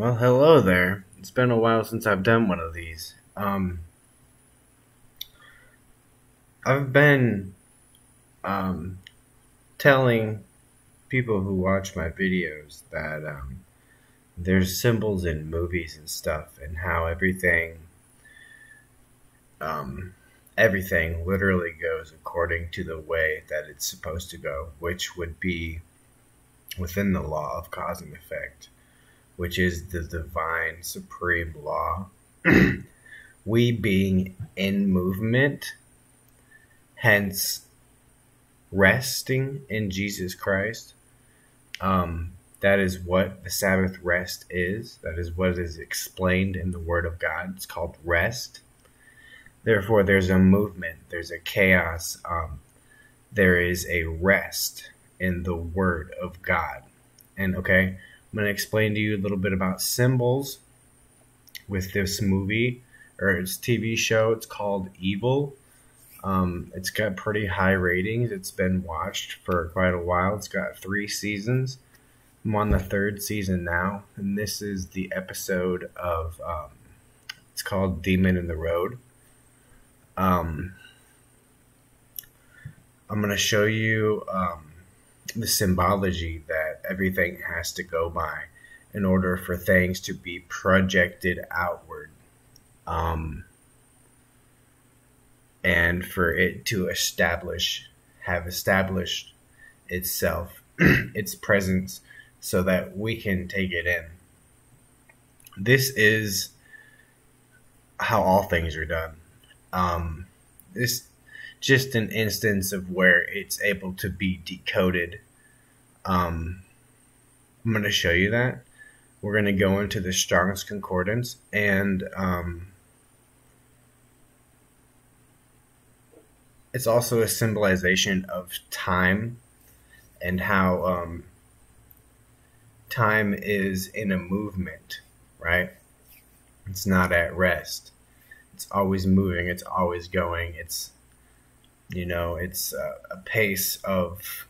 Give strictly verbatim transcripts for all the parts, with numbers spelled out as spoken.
Well, hello there. It's been a while since I've done one of these. Um, I've been um, telling people who watch my videos that um, there's symbols in movies and stuff, and how everything, um, everything literally goes according to the way that it's supposed to go, which would be within the law of cause and effect, which is the divine supreme law. We being in movement, hence resting in Jesus Christ. Um, that is what the Sabbath rest is. That is what is explained in the Word of God. It's called rest. Therefore, there's a movement, there's a chaos, um, there is a rest in the Word of God. And okay, I'm going to explain to you a little bit about symbols with this movie, or its T V show. It's called Evil. Um, it's got pretty high ratings. It's been watched for quite a while. It's got three seasons. I'm on the third season now, and this is the episode of, um, it's called Demon in the Road. Um, I'm going to show you um, the symbology that everything has to go by in order for things to be projected outward. Um, and for it to establish, have established itself, its presence, so that we can take it in. This is how all things are done. Um, this just an instance of where it's able to be decoded. Um, I'm going to show you that. We're going to go into the Strong's Concordance, and um, it's also a symbolization of time, and how um, time is in a movement, right? It's not at rest. It's always moving. It's always going. It's, you know, it's a, a pace of,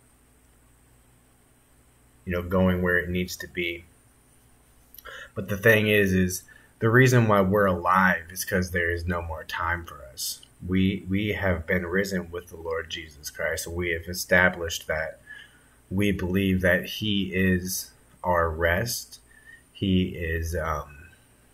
you know, going where it needs to be. But the thing is, is the reason why we're alive is because there is no more time for us. We we have been risen with the Lord Jesus Christ. We have established that we believe that He is our rest. He is um,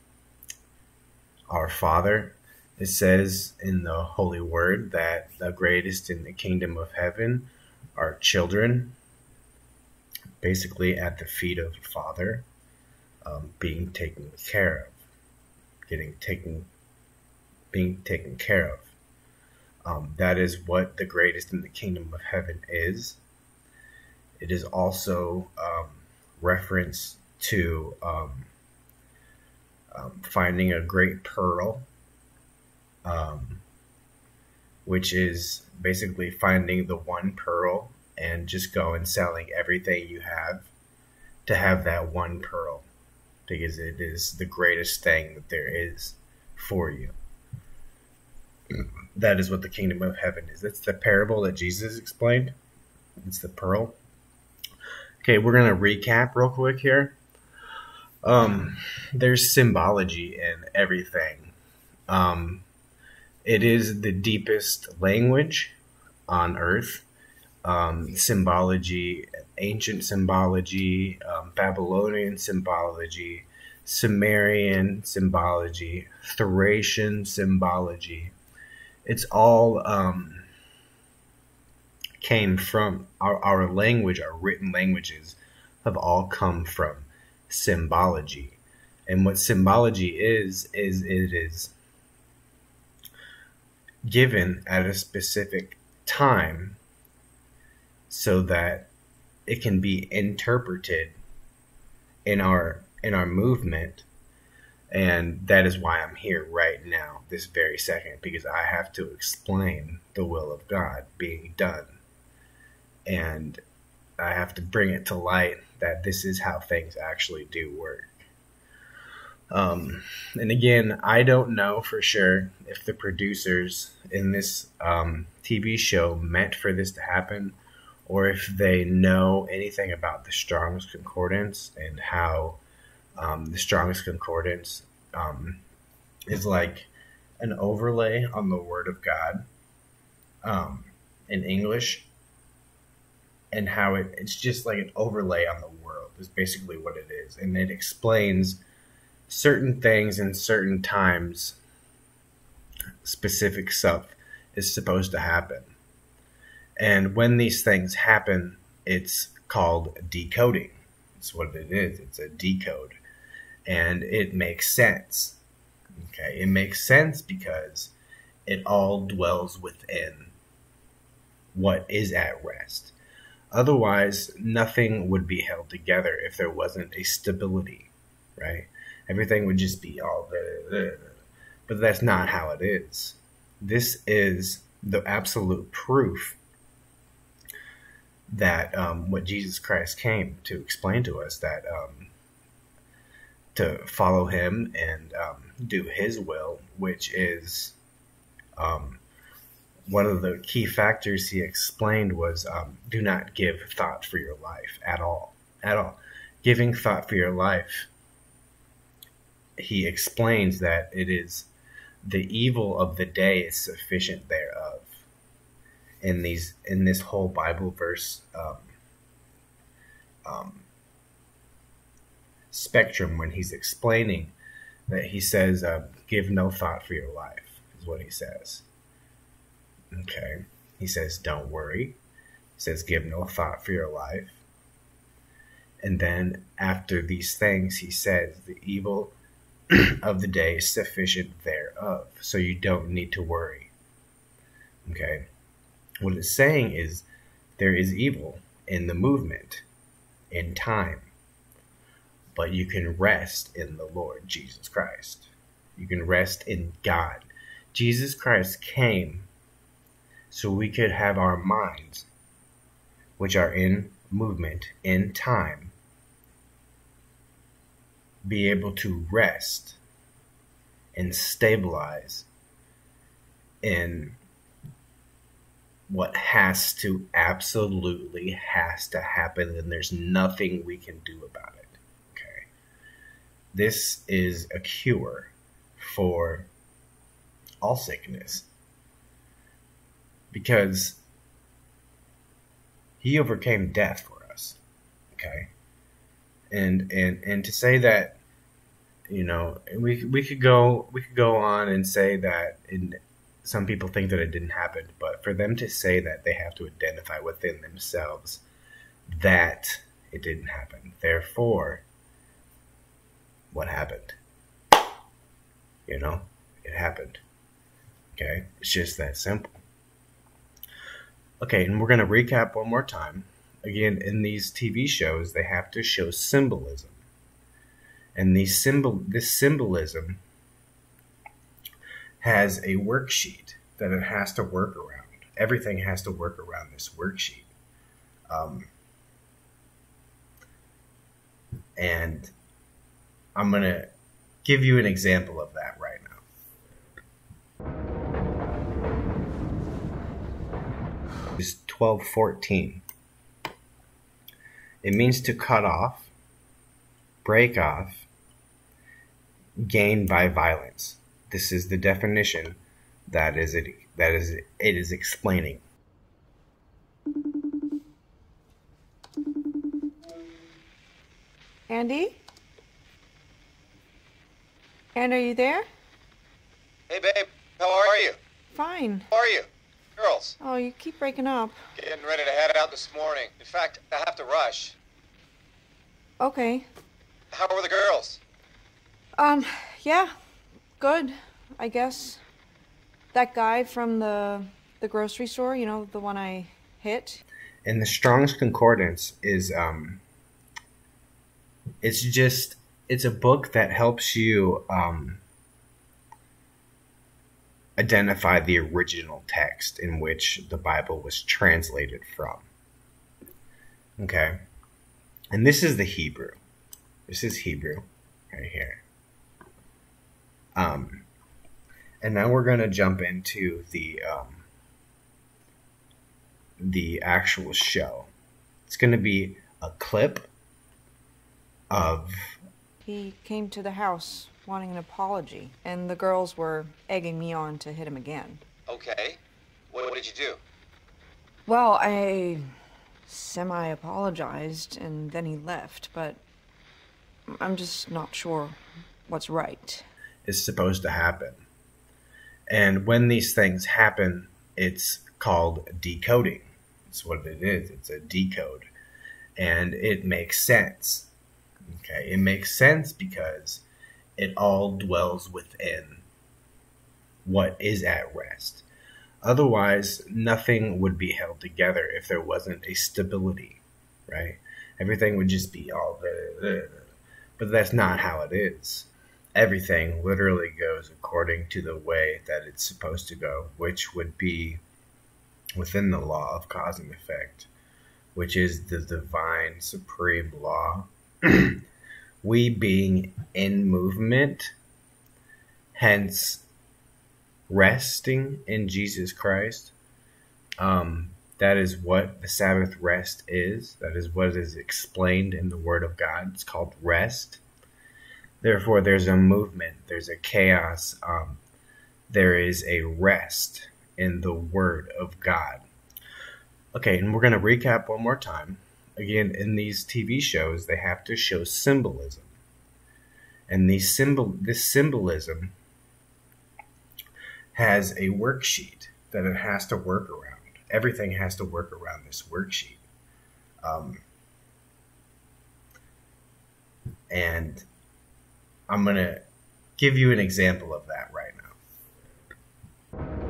our Father. It says in the Holy Word that the greatest in the kingdom of heaven are children, basically at the feet of the Father. Um, being taken care of, getting taken, being taken care of. Um, that is what the greatest in the kingdom of heaven is. It is also um, reference to um, um, finding a great pearl, um, which is basically finding the one pearl and just go and selling everything you have to have that one pearl. Because it is the greatest thing that there is for you. That is what the kingdom of heaven is. That's the parable that Jesus explained. It's the pearl. Okay, we're going to recap real quick here. Um, there's symbology in everything. Um, it is the deepest language on earth. Um, symbology, ancient symbology, um, Babylonian symbology, Sumerian symbology, Thracian symbology. It's all um, came from our, our language, our written languages have all come from symbology. And what symbology is, is it is given at a specific time so that it can be interpreted in our in our movement. And that is why I'm here right now, this very second, because I have to explain the will of God being done. And I have to bring it to light that this is how things actually do work. Um, and again, I don't know for sure if the producers in this um, T V show meant for this to happen, or if they know anything about the Strong's Concordance and how Um, the Strong's Concordance um, is like an overlay on the Word of God um, in English, and how it, it's just like an overlay on the world is basically what it is. And it explains certain things in certain times, specific stuff is supposed to happen. And when these things happen, it's called decoding. It's what it is. It's a decode. And it makes sense. Okay, it makes sense because it all dwells within what is at rest. Otherwise, nothing would be held together if there wasn't a stability, right? Everything would just be all the, but that's not how it is. This is the absolute proof that um, what Jesus Christ came to explain to us, that um, to follow him and um, do his will, which is um, one of the key factors he explained was um, do not give thought for your life at all, at all. Giving thought for your life, he explains that it is the evil of the day is sufficient thereof. In these, in this whole Bible verse um, um, spectrum, when he's explaining that, he says, uh, "Give no thought for your life," is what he says. Okay, he says, "Don't worry." He says, "Give no thought for your life." And then after these things, he says, "The evil of the day is sufficient thereof," so you don't need to worry. Okay. What it's saying is there is evil in the movement, in time, but you can rest in the Lord Jesus Christ. You can rest in God. Jesus Christ came so we could have our minds, which are in movement, in time, be able to rest and stabilize in what has to, absolutely has to happen, and there's nothing we can do about it. Okay. This is a cure for all sickness, because he overcame death for us. Okay. And and and to say that, you know, we we could go we could go on and say that in some people think that it didn't happen, but for them to say that, they have to identify within themselves that it didn't happen. Therefore, what happened? You know, it happened. Okay, it's just that simple. Okay, and we're going to recap one more time. Again, in these T V shows, they have to show symbolism. And these symbol, this symbolism has a worksheet that it has to work around. Everything has to work around this worksheet. Um, and I'm going to give you an example of that right now. It's twelve fourteen. It means to cut off, break off, gain by violence. This is the definition that is it that is it is explaining. Andy? Andy, are you there? Hey, babe. How are you? Fine. How are you? Girls. Oh, you keep breaking up. Getting ready to head out this morning. In fact, I have to rush. Okay. How were the girls? Um, yeah. Good, I guess. That guy from the the grocery store, you know, the one I hit. And the Strong's Concordance is um it's just it's a book that helps you um identify the original text in which the Bible was translated from. Okay? And this is the Hebrew. This is Hebrew right here. Um, and now we're going to jump into the um, the actual show. It's going to be a clip of He came to the house wanting an apology, and the girls were egging me on to hit him again. Okay. What, what did you do? Well, I semi-apologized, and then he left, but I'm just not sure what's right. It's supposed to happen. And when these things happen, it's called decoding. It's what it is. It's a decode. And it makes sense. Okay, it makes sense because it all dwells within what is at rest. Otherwise, nothing would be held together if there wasn't a stability, right? Everything would just be all the, but that's not how it is. Everything literally goes according to the way that it's supposed to go, which would be within the law of cause and effect, which is the divine supreme law. We being in movement, hence resting in Jesus Christ. Um, that is what the Sabbath rest is. That is what is explained in the Word of God. It's called rest. Therefore, there's a movement. There's a chaos. Um, there is a rest in the Word of God. Okay, and we're going to recap one more time. Again, in these T V shows, they have to show symbolism. And these symbol, this symbolism has a worksheet that it has to work around. Everything has to work around this worksheet. Um, and I'm going to give you an example of that right now.